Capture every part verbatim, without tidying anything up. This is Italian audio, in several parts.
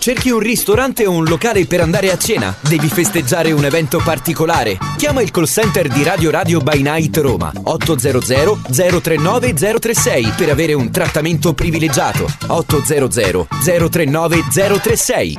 Cerchi un ristorante o un locale per andare a cena? Devi festeggiare un evento particolare? Chiama il call center di Radio Radio by Night Roma otto zero zero zero tre nove zero tre sei per avere un trattamento privilegiato. otto zero zero zero tre nove zero tre sei.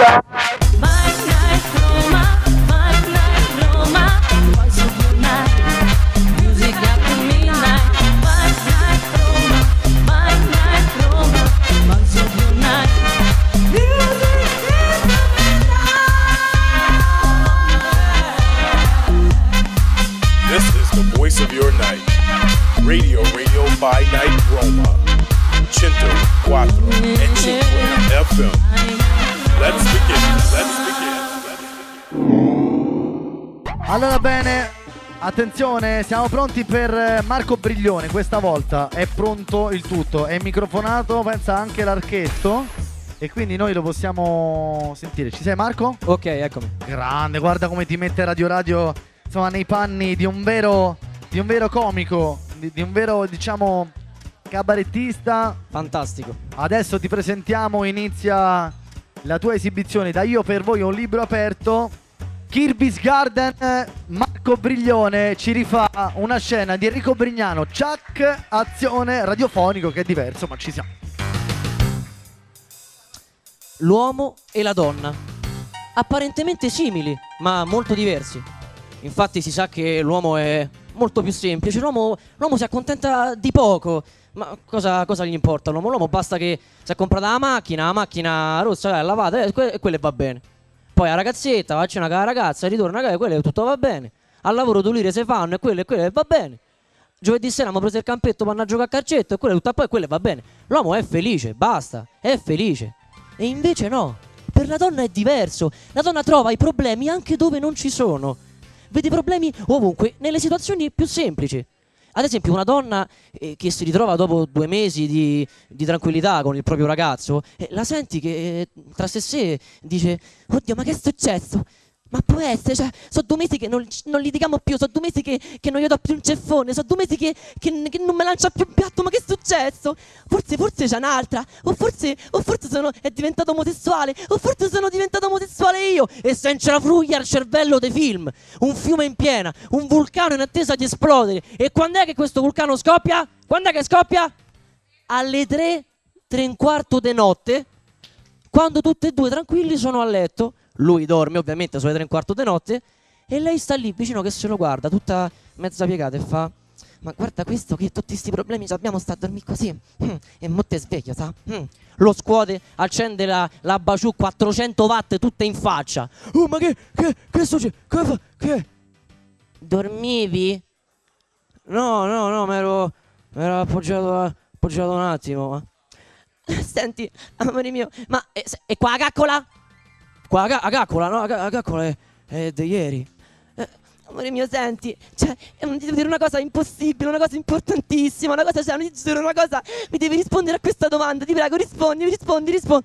Of your night, Radio Radio by Night Roma, centoquattro e cinque F M. Let's begin, let's begin. Allora bene, attenzione, siamo pronti per Marco Briglione. Questa volta è pronto il tutto, è microfonato, pensa anche l'archetto, e quindi noi lo possiamo sentire. Ci sei, Marco? Ok, eccomi. Grande, guarda come ti mette Radio Radio, insomma, nei panni di un vero... di un vero comico, di, di un vero, diciamo, cabarettista. Fantastico. Adesso ti presentiamo, inizia la tua esibizione da Io per voi un libro aperto. Kirby's Garden, Marco Briglione ci rifà una scena di Enrico Brignano, Chuck, azione, radiofonico, che è diverso, ma ci siamo. L'uomo e la donna, apparentemente simili, ma molto diversi. Infatti si sa che l'uomo è molto più semplice, l'uomo, l'uomo si accontenta di poco, ma cosa, cosa gli importa l'uomo? L'uomo basta che si è comprata la macchina, la macchina rossa è lavata e que- quella va bene. Poi la ragazzetta, va a cena con la ragazza, ritorna a casa e quello tutto va bene. Al lavoro d'ulire se fanno e quello e quello va bene. Giovedì sera abbiamo preso il campetto, vanno a giocare a calcetto e quello tutto, poi quello va bene. L'uomo è felice, basta, è felice. E invece no, per la donna è diverso. La donna trova i problemi anche dove non ci sono. Vede problemi ovunque, nelle situazioni più semplici. Ad esempio una donna eh, che si ritrova dopo due mesi di, di tranquillità con il proprio ragazzo, eh, la senti che eh, tra sé e sé dice: oddio, ma che è successo? Ma può essere, cioè, sono due mesi che non, non litighiamo più, sono due mesi che, che non gli do più un ceffone, sono due mesi che, che, che non mi lancia più un piatto, ma che è successo? Forse, forse c'è un'altra, o forse, o forse sono, è diventato omosessuale, o forse sono diventato omosessuale io, e senza la fruglia al cervello dei film, un fiume in piena, un vulcano in attesa di esplodere, e quando è che questo vulcano scoppia? Quando è che scoppia? Alle tre, tre e un quarto di notte, quando tutti e due tranquilli sono a letto. Lui dorme ovviamente sulle tre e un quarto di notte e lei sta lì vicino che se lo guarda tutta mezza piegata e fa: ma guarda questo che tutti sti problemi ci abbiamo, sta a dormire così mm, e mo te sveglio, sa? Mm. Lo scuote, accende la, la Baciù quattrocento watt tutta in faccia. Oh, ma che, che, che succede? Che fa? Che? Dormivi? No, no, no, mi ero, appoggiato, appoggiato un attimo. Ma... Senti, amore mio, ma è, è qua la caccola? Qua la, la caccola, no? La, la caccola è, è di ieri. Eh, amore mio, senti, cioè, non ti devo dire una cosa impossibile, una cosa importantissima, una cosa, cioè, non ti giuro, una cosa, mi devi rispondere a questa domanda, ti prego, rispondi, rispondi, rispondi.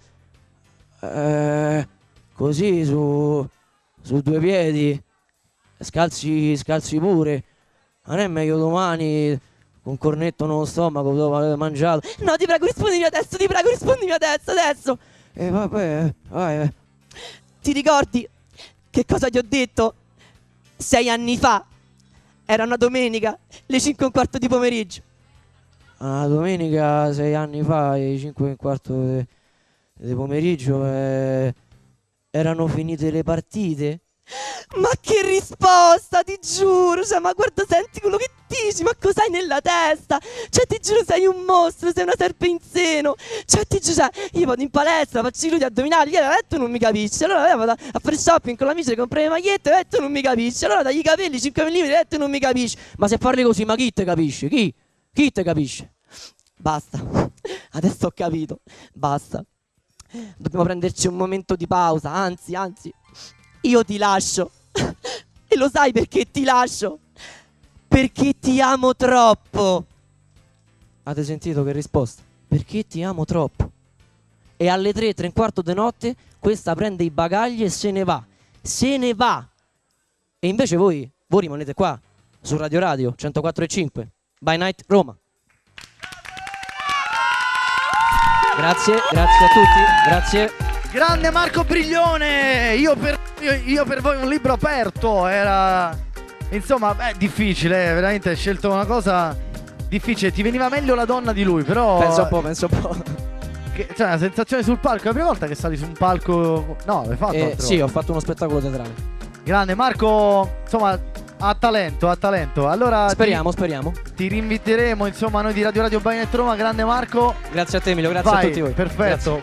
Eh, così, su, su due piedi, scalzi, scalzi pure. Non è meglio domani, con cornetto nello stomaco, dopo aver mangiato? No, ti prego, rispondimi adesso, ti prego, rispondimi adesso, adesso. E eh, vabbè, vai. Ti ricordi che cosa ti ho detto sei anni fa? Era una domenica, le cinque e un quarto di pomeriggio. Una domenica sei anni fa, alle cinque e un quarto di, di pomeriggio, eh, erano finite le partite. Ma che risposta, ti giuro, cioè, ma guarda, senti quello che dici, ma cos'hai nella testa? Cioè, ti giuro, sei un mostro, sei una serpe in seno. Cioè, ti giuro, cioè, io vado in palestra, faccio i glutei addominali, e tu non mi capisci. Allora vado a fare shopping con l'amico, comprare le magliette, e tu non mi capisci. Allora dagli i capelli cinque millimetri, e tu non mi capisci. Ma se parli così, ma chi te capisce? Chi? Chi te capisce? Basta, adesso ho capito, basta. Dobbiamo prenderci un momento di pausa, anzi, anzi io ti lascio. E lo sai perché ti lascio? Perché ti amo troppo. Avete sentito che risposta? Perché ti amo troppo. E alle tre, tre e un quarto di notte questa prende i bagagli e se ne va. Se ne va. E invece voi, voi rimanete qua su Radio Radio centoquattro e cinque By Night Roma. Grazie, grazie a tutti. Grazie. Grande Marco Briglione. Io per, io, io per voi un libro aperto. Era insomma beh, difficile, veramente hai scelto una cosa difficile. Ti veniva meglio la donna di lui, però Penso un po', penso un po'. che, cioè la sensazione sul palco. È la prima volta che sali su un palco. No, l'hai fatto Eh, altre sì, volte. ho fatto uno spettacolo teatrale. Grande Marco, insomma, ha talento, ha talento. Allora Speriamo, speriamo. Ti, ti rinviteremo, insomma, noi di Radio Radio by Night Roma. Grande Marco. Grazie a te Emilio, grazie Vai, a tutti voi. perfetto.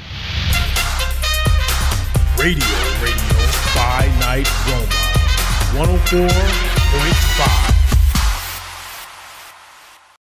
Radio Radio by Night Roma one oh four point five.